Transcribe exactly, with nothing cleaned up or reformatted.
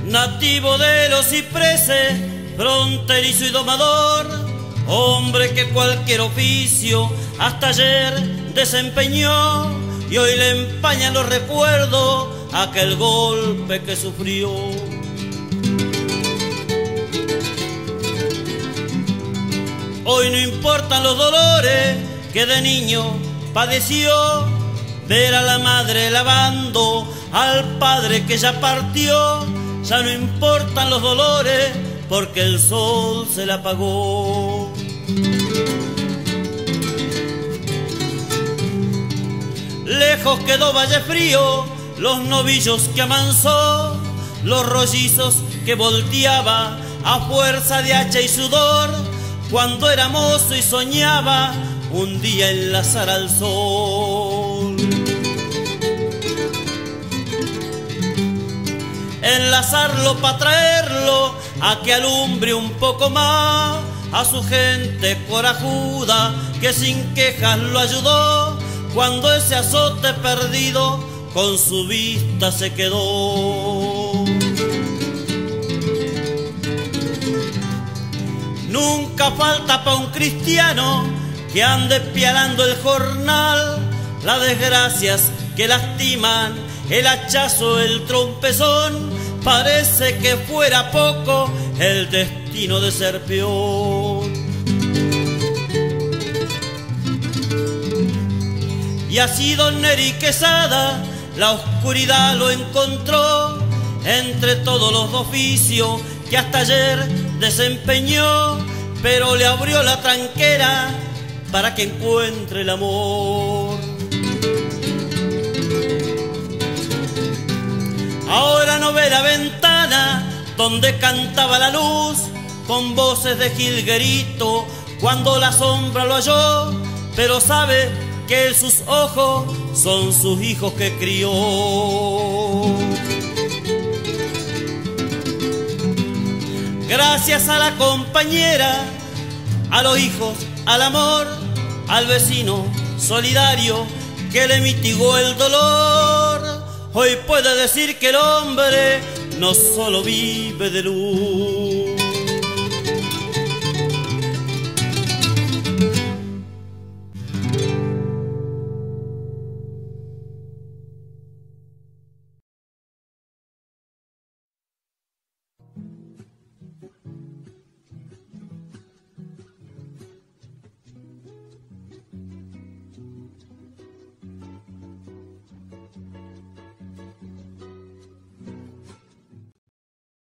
nativo de los cipreses, fronterizo y domador, hombre que cualquier oficio hasta ayer desempeñó, y hoy le empañan los recuerdos aquel golpe que sufrió. Hoy no importan los dolores que de niño padeció, ver a la madre lavando al padre que ya partió. Ya no importan los dolores porque el sol se la apagó. Lejos quedó Valle Frío, los novillos que amansó, los rollizos que volteaba a fuerza de hacha y sudor, cuando era mozo y soñaba un día enlazar al sol. Enlazarlo para traerlo a que alumbre un poco más a su gente corajuda que sin quejas lo ayudó, cuando ese azote perdido con su vista se quedó. Nunca falta pa' un cristiano que ande pialando el jornal las desgracias que lastiman, el hachazo, el trompezón. Parece que fuera poco el destino de ser peor. Y así don Neri Quesada la oscuridad lo encontró entre todos los oficios que hasta ayer desempeñó, pero le abrió la tranquera para que encuentre el amor. Ahora no ve la ventana donde cantaba la luz con voces de jilguerito cuando la sombra lo halló, pero sabe que sus ojos son sus hijos que crió. Gracias a la compañera, a los hijos, al amor, al vecino solidario que le mitigó el dolor, hoy puede decir que el hombre no solo vive de luz.